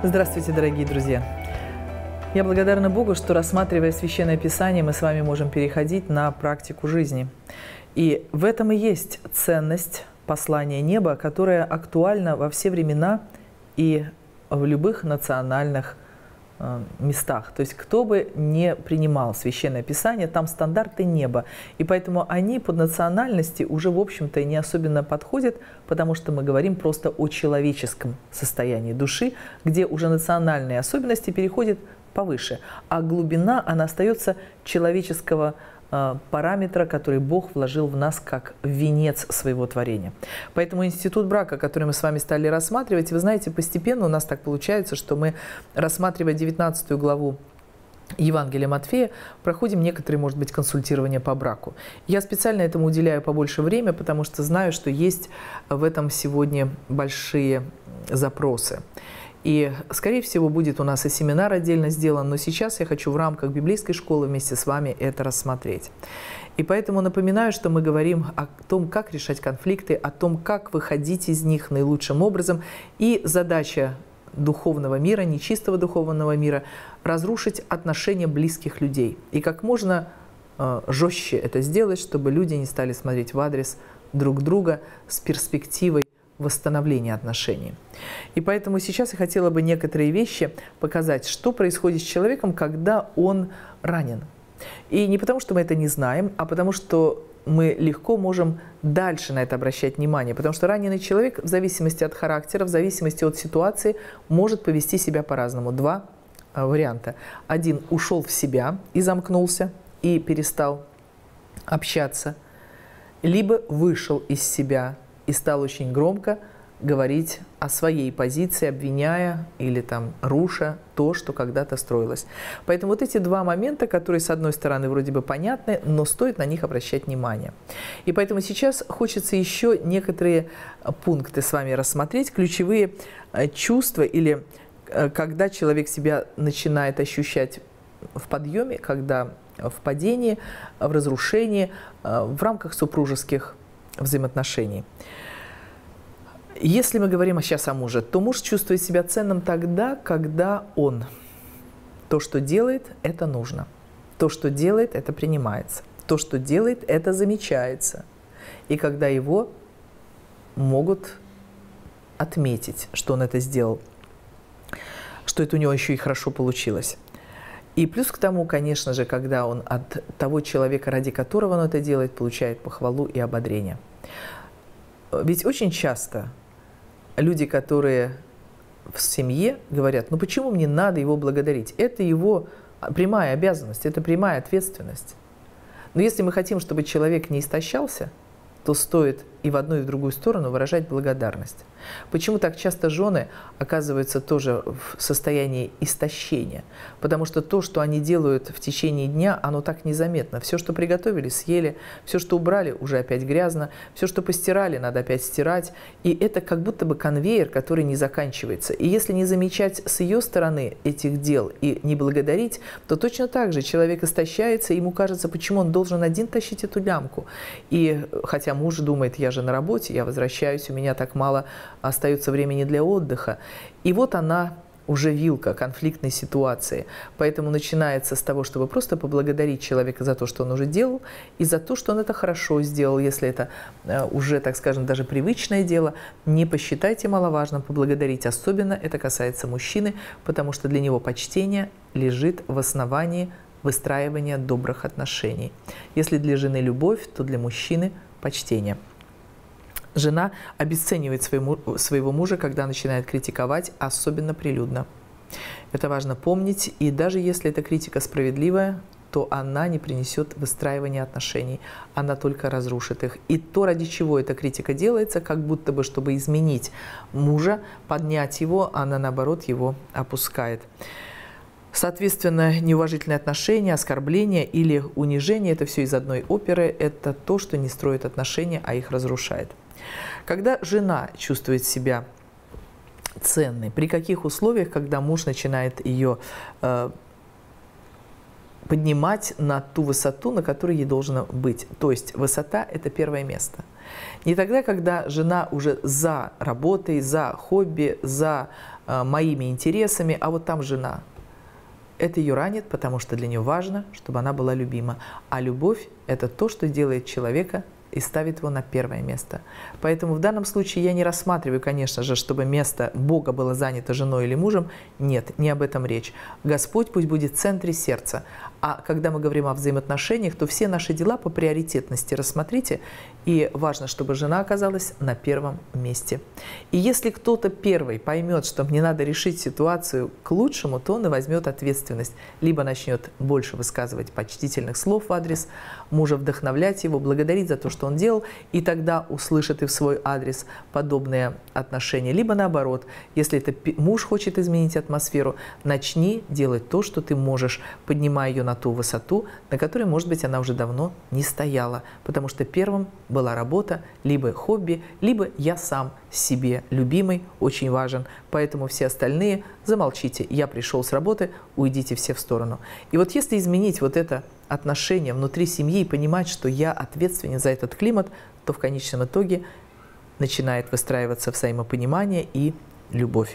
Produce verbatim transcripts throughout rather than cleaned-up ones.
Здравствуйте, дорогие друзья! Я благодарна Богу, что, рассматривая Священное Писание, мы с вами можем переходить на практику жизни. И в этом и есть ценность послания неба, которое актуально во все времена и в любых национальных местах. То есть кто бы не принимал Священное Писание, там стандарты неба. И поэтому они под национальности уже, в общем-то, не особенно подходят, потому что мы говорим просто о человеческом состоянии души, где уже национальные особенности переходят повыше. А глубина, она остается человеческого параметра, который Бог вложил в нас как венец своего творения. Поэтому институт брака, который мы с вами стали рассматривать, вы знаете, постепенно у нас так получается, что мы, рассматривая девятнадцатую главу Евангелия Матфея, проходим некоторые, может быть, консультирования по браку. Я специально этому уделяю побольше времени, потому что знаю, что есть в этом сегодня большие запросы. И, скорее всего, будет у нас и семинар отдельно сделан, но сейчас я хочу в рамках библейской школы вместе с вами это рассмотреть. И поэтому напоминаю, что мы говорим о том, как решать конфликты, о том, как выходить из них наилучшим образом. И задача духовного мира, нечистого духовного мира – разрушить отношения близких людей. И как можно э, жестче это сделать, чтобы люди не стали смотреть в адрес друг друга с перспективой восстановления отношений. И поэтому сейчас я хотела бы некоторые вещи показать, что происходит с человеком, когда он ранен. И не потому, что мы это не знаем, а потому, что мы легко можем дальше на это обращать внимание. Потому что раненый человек в зависимости от характера, в зависимости от ситуации может повести себя по-разному. Два варианта. Один – ушел в себя и замкнулся, и перестал общаться. Либо вышел из себя и стал очень громко говорить о своей позиции, обвиняя или там руша то, что когда-то строилось. Поэтому вот эти два момента, которые, с одной стороны, вроде бы понятны, но стоит на них обращать внимание. И поэтому сейчас хочется еще некоторые пункты с вами рассмотреть, ключевые чувства или когда человек себя начинает ощущать в подъеме, когда в падении, в разрушении, в рамках супружеских взаимоотношений. Если мы говорим сейчас о муже, то муж чувствует себя ценным тогда, когда он то, что делает, это нужно. То, что делает, это принимается. То, что делает, это замечается. И когда его могут отметить, что он это сделал, что это у него еще и хорошо получилось. И плюс к тому, конечно же, когда он от того человека, ради которого он это делает, получает похвалу и ободрение. Ведь очень часто люди, которые в семье, говорят: ну почему мне надо его благодарить? Это его прямая обязанность, это прямая ответственность. Но если мы хотим, чтобы человек не истощался, то стоит и в одну, и в другую сторону выражать благодарность. Почему так часто жены оказываются тоже в состоянии истощения? Потому что то, что они делают в течение дня, оно так незаметно. Все, что приготовили, съели, все, что убрали, уже опять грязно, все, что постирали, надо опять стирать. И это как будто бы конвейер, который не заканчивается. И если не замечать с ее стороны этих дел и не благодарить, то точно так же человек истощается, и ему кажется, почему он должен один тащить эту лямку. И хотя муж думает: я же на работе, я возвращаюсь, у меня так мало остается времени для отдыха. И вот она уже вилка конфликтной ситуации. Поэтому начинается с того, чтобы просто поблагодарить человека за то, что он уже делал, и за то, что он это хорошо сделал. Если это уже, так скажем, даже привычное дело, не посчитайте маловажным поблагодарить. Особенно это касается мужчины, потому что для него почтение лежит в основании выстраивания добрых отношений. Если для жены любовь, то для мужчины почтение. Жена обесценивает своему, своего мужа, когда начинает критиковать, особенно прилюдно. Это важно помнить, и даже если эта критика справедливая, то она не принесет выстраивания отношений, она только разрушит их. И то, ради чего эта критика делается, как будто бы, чтобы изменить мужа, поднять его, она, наоборот, его опускает. Соответственно, неуважительные отношения, оскорбления или унижение – это все из одной оперы, это то, что не строит отношения, а их разрушает. Когда жена чувствует себя ценной, при каких условиях, когда муж начинает ее э, поднимать на ту высоту, на которой ей должно быть. То есть высота – это первое место. Не тогда, когда жена уже за работой, за хобби, за моими интересами, а вот там жена. Это ее ранит, потому что для нее важно, чтобы она была любима. А любовь – это то, что делает человека и ставит его на первое место. Поэтому в данном случае я не рассматриваю, конечно же, чтобы место Бога было занято женой или мужем. Нет, не об этом речь. Господь пусть будет в центре сердца. А когда мы говорим о взаимоотношениях, то все наши дела по приоритетности рассмотрите. И важно, чтобы жена оказалась на первом месте. И если кто-то первый поймет, что мне надо решить ситуацию к лучшему, то он и возьмет ответственность. Либо начнет больше высказывать почтительных слов в адрес мужа, вдохновлять его, благодарить за то, что он делал, и тогда услышит и в свой адрес подобные отношения. Либо наоборот, если это муж хочет изменить атмосферу, начни делать то, что ты можешь, поднимая ее на ту высоту, на которой, может быть, она уже давно не стояла, потому что первым была работа, либо хобби, либо я сам себе любимый, очень важен. Поэтому все остальные замолчите. Я пришел с работы, уйдите все в сторону. И вот если изменить вот это отношение внутри семьи и понимать, что я ответственен за этот климат, то в конечном итоге начинает выстраиваться взаимопонимание и любовь.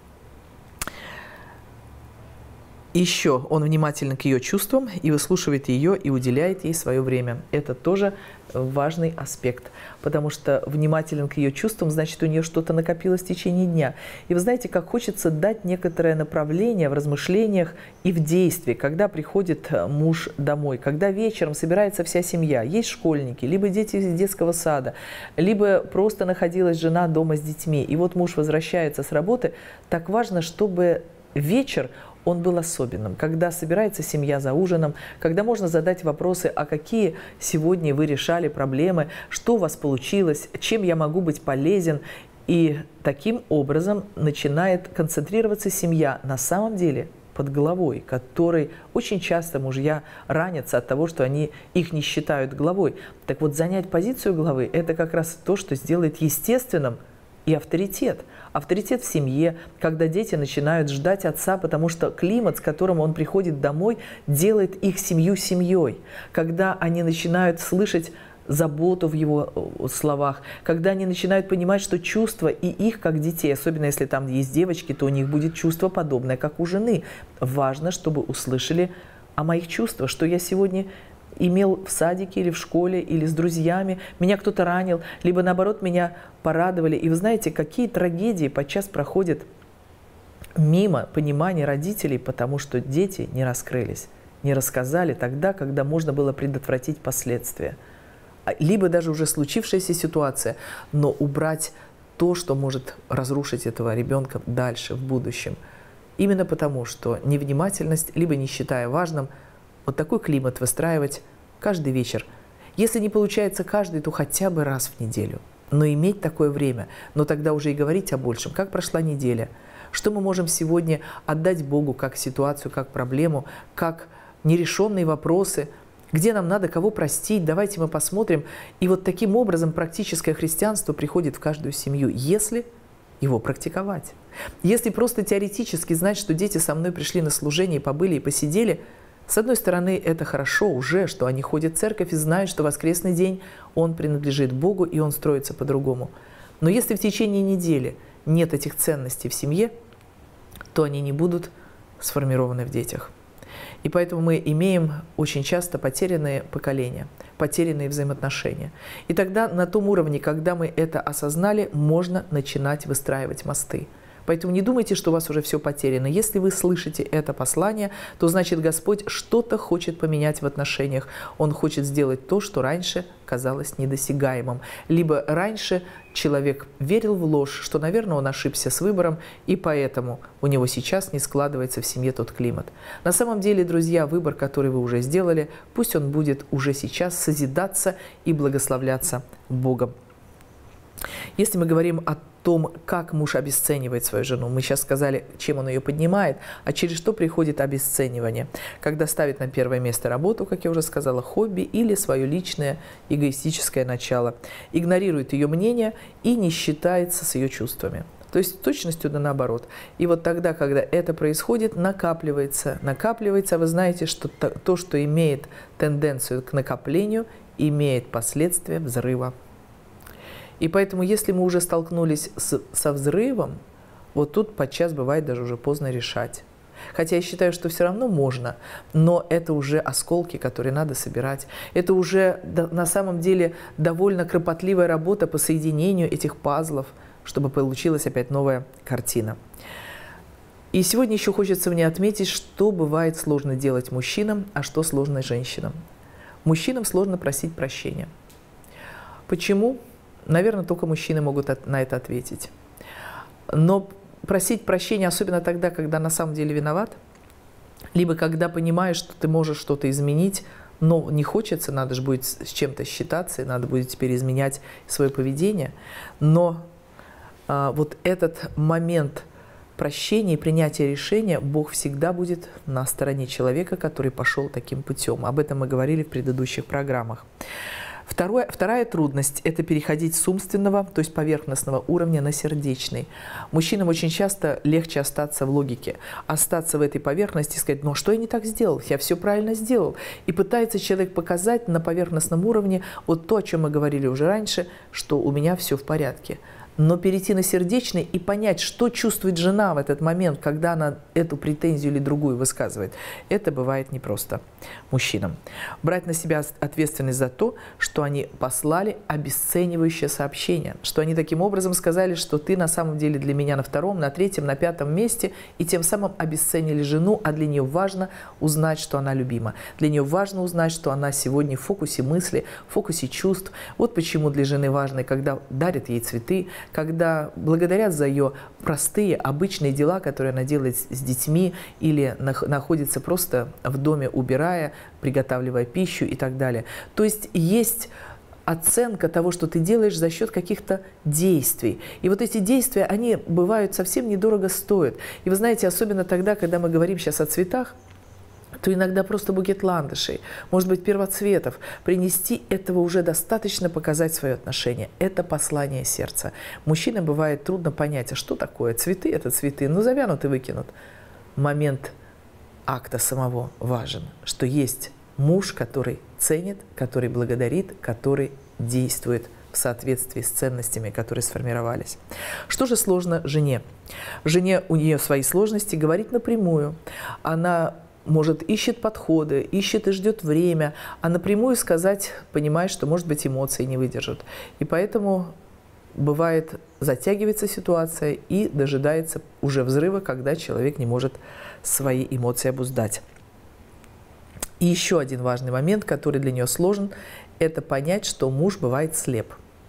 Еще он внимателен к ее чувствам и выслушивает ее и уделяет ей свое время. Это тоже важный аспект, потому что внимателен к ее чувствам, значит, у нее что-то накопилось в течение дня. И вы знаете, как хочется дать некоторое направление в размышлениях и в действии, когда приходит муж домой, когда вечером собирается вся семья, есть школьники, либо дети из детского сада, либо просто находилась жена дома с детьми, и вот муж возвращается с работы. Так важно, чтобы вечер он был особенным, когда собирается семья за ужином, когда можно задать вопросы, а какие сегодня вы решали проблемы, что у вас получилось, чем я могу быть полезен. И таким образом начинает концентрироваться семья на самом деле под главой, которой очень часто мужья ранятся от того, что они их не считают главой. Так вот, занять позицию главы – это как раз то, что сделает естественным и авторитет. Авторитет в семье, когда дети начинают ждать отца, потому что климат, с которым он приходит домой, делает их семью семьей. Когда они начинают слышать заботу в его словах, когда они начинают понимать, что чувства и их, как детей, особенно если там есть девочки, то у них будет чувство подобное, как у жены. Важно, чтобы услышали о моих чувствах, что я сегодня имел в садике или в школе, или с друзьями, меня кто-то ранил, либо наоборот меня порадовали. И вы знаете, какие трагедии подчас проходят мимо понимания родителей, потому что дети не раскрылись, не рассказали тогда, когда можно было предотвратить последствия. Либо даже уже случившаяся ситуация, но убрать то, что может разрушить этого ребенка дальше, в будущем. Именно потому, что невнимательность, либо не считая важным, вот такой климат выстраивать каждый вечер. Если не получается каждый, то хотя бы раз в неделю. Но иметь такое время, но тогда уже и говорить о большем. Как прошла неделя? Что мы можем сегодня отдать Богу как ситуацию, как проблему, как нерешенные вопросы? Где нам надо кого простить? Давайте мы посмотрим. И вот таким образом практическое христианство приходит в каждую семью, если его практиковать. Если просто теоретически знать, что дети со мной пришли на служение, побыли и посидели, с одной стороны, это хорошо уже, что они ходят в церковь и знают, что воскресный день он принадлежит Богу и он строится по-другому. Но если в течение недели нет этих ценностей в семье, то они не будут сформированы в детях. И поэтому мы имеем очень часто потерянные поколения, потерянные взаимоотношения. И тогда на том уровне, когда мы это осознали, можно начинать выстраивать мосты. Поэтому не думайте, что у вас уже все потеряно. Если вы слышите это послание, то значит Господь что-то хочет поменять в отношениях. Он хочет сделать то, что раньше казалось недосягаемым. Либо раньше человек верил в ложь, что, наверное, он ошибся с выбором, и поэтому у него сейчас не складывается в семье тот климат. На самом деле, друзья, выбор, который вы уже сделали, пусть он будет уже сейчас созидаться и благословляться Богом. Если мы говорим о том, как муж обесценивает свою жену, мы сейчас сказали, чем он ее поднимает, а через что приходит обесценивание. Когда ставит на первое место работу, как я уже сказала, хобби или свое личное эгоистическое начало, игнорирует ее мнение и не считается с ее чувствами. То есть точностью да наоборот. И вот тогда, когда это происходит, накапливается, накапливается, вы знаете, что то, что имеет тенденцию к накоплению, имеет последствия взрыва. И поэтому, если мы уже столкнулись с, со взрывом, вот тут подчас бывает даже уже поздно решать. Хотя я считаю, что все равно можно, но это уже осколки, которые надо собирать. Это уже на самом деле довольно кропотливая работа по соединению этих пазлов, чтобы получилась опять новая картина. И сегодня еще хочется мне отметить, что бывает сложно делать мужчинам, а что сложно женщинам. Мужчинам сложно просить прощения. Почему? Наверное, только мужчины могут на это ответить. Но просить прощения, особенно тогда, когда на самом деле виноват, либо когда понимаешь, что ты можешь что-то изменить, но не хочется, надо же будет с чем-то считаться, и надо будет теперь изменять свое поведение. Но а, вот этот момент прощения и принятия решения, Бог всегда будет на стороне человека, который пошел таким путем. Об этом мы говорили в предыдущих программах. Второе, вторая трудность – это переходить с умственного, то есть поверхностного уровня на сердечный. Мужчинам очень часто легче остаться в логике, остаться в этой поверхности и сказать: ну что я не так сделал, я все правильно сделал. И пытается человек показать на поверхностном уровне вот то, о чем мы говорили уже раньше, что у меня все в порядке. Но перейти на сердечный и понять, что чувствует жена в этот момент, когда она эту претензию или другую высказывает, это бывает непросто мужчинам. Брать на себя ответственность за то, что они послали обесценивающее сообщение, что они таким образом сказали, что ты на самом деле для меня на втором, на третьем, на пятом месте, и тем самым обесценили жену, а для нее важно узнать, что она любима. Для нее важно узнать, что она сегодня в фокусе мысли, в фокусе чувств. Вот почему для жены важно, когда дарят ей цветы, когда благодарят за ее простые, обычные дела, которые она делает с детьми или находится просто в доме, убирая, приготавливая пищу и так далее. То есть есть оценка того, что ты делаешь за счет каких-то действий. И вот эти действия, они бывают совсем недорого стоят. И вы знаете, особенно тогда, когда мы говорим сейчас о цветах, то иногда просто букет ландышей, может быть, первоцветов, принести этого уже достаточно показать свое отношение. Это послание сердца. Мужчинам бывает трудно понять, а что такое? Цветы – это цветы, ну завянут и выкинут. Момент акта самого важен, что есть муж, который ценит, который благодарит, который действует в соответствии с ценностями, которые сформировались. Что же сложно жене? Жене, у нее свои сложности, говорить напрямую. Она может, ищет подходы, ищет и ждет время, а напрямую сказать, понимает, что, может быть, эмоции не выдержат. И поэтому бывает, затягивается ситуация и дожидается уже взрыва, когда человек не может свои эмоции обуздать. И еще один важный момент, который для нее сложен, это понять, что муж бывает слеп.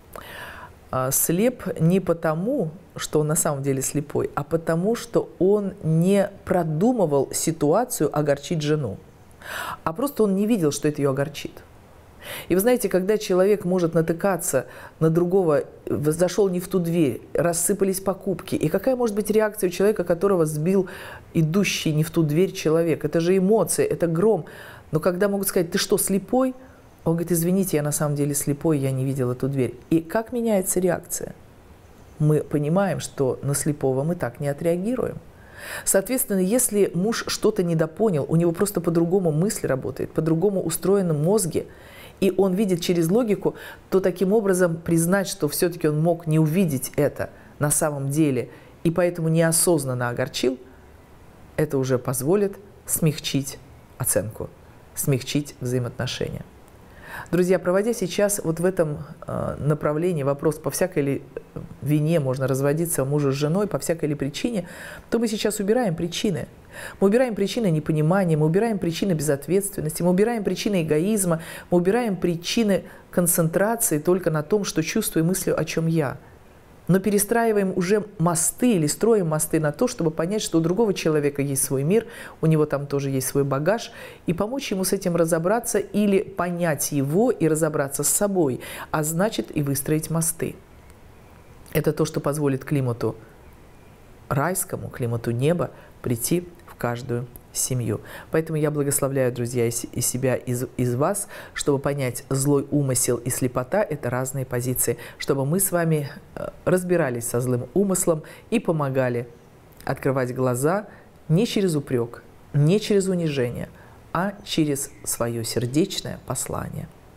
Слеп не потому, что он на самом деле слепой, а потому, что он не продумывал ситуацию огорчить жену, а просто он не видел, что это ее огорчит. И вы знаете, когда человек может натыкаться на другого, зашел не в ту дверь, рассыпались покупки, и какая может быть реакция у человека, которого сбил идущий не в ту дверь человек? Это же эмоции, это гром. Но когда могут сказать: ты что, слепой? Он говорит: извините, я на самом деле слепой, я не видел эту дверь. И как меняется реакция? Мы понимаем, что на слепого мы так не отреагируем. Соответственно, если муж что-то недопонял, у него просто по-другому мысль работает, по-другому устроены мозги, и он видит через логику, то таким образом признать, что все-таки он мог не увидеть это на самом деле, и поэтому неосознанно огорчил, это уже позволит смягчить оценку, смягчить взаимоотношения. Друзья, проводя сейчас вот в этом э, направлении вопрос, по всякой ли вине можно разводиться мужу с женой, по всякой ли причине, то мы сейчас убираем причины. Мы убираем причины непонимания, мы убираем причины безответственности, мы убираем причины эгоизма, мы убираем причины концентрации только на том, что чувствую, мыслю, о чем я. Но перестраиваем уже мосты или строим мосты на то, чтобы понять, что у другого человека есть свой мир, у него там тоже есть свой багаж, и помочь ему с этим разобраться или понять его и разобраться с собой, а значит и выстроить мосты. Это то, что позволит климату райскому, климату неба прийти в каждую семью. Поэтому я благословляю, друзья, и себя, из, из вас, чтобы понять, злой умысел и слепота – это разные позиции, чтобы мы с вами разбирались со злым умыслом и помогали открывать глаза не через упрек, не через унижение, а через свое сердечное послание.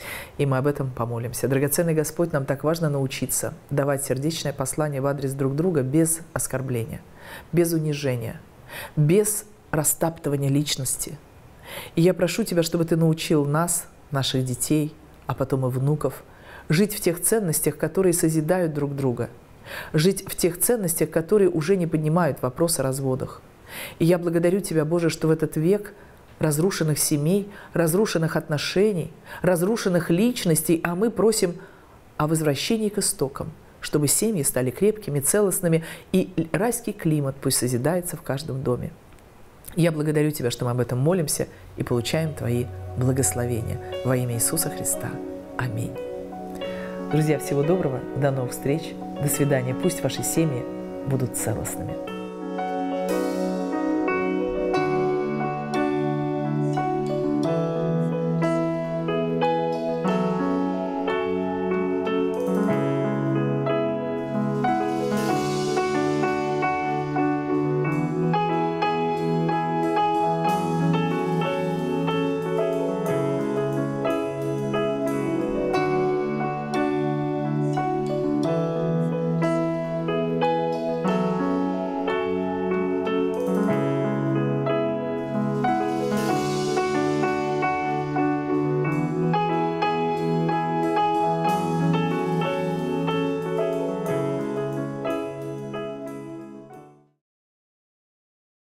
И мы об этом помолимся. Драгоценный Господь, нам так важно научиться давать сердечное послание в адрес друг друга без оскорбления, без унижения, без растаптывания личности. И я прошу Тебя, чтобы Ты научил нас, наших детей, а потом и внуков, жить в тех ценностях, которые созидают друг друга, жить в тех ценностях, которые уже не поднимают вопрос о разводах. И я благодарю Тебя, Боже, что в этот век разрушенных семей, разрушенных отношений, разрушенных личностей, а мы просим о возвращении к истокам, чтобы семьи стали крепкими, целостными, и райский климат пусть созидается в каждом доме. Я благодарю Тебя, что мы об этом молимся и получаем Твои благословения. Во имя Иисуса Христа. Аминь. Друзья, всего доброго, до новых встреч, до свидания. Пусть ваши семьи будут целостными.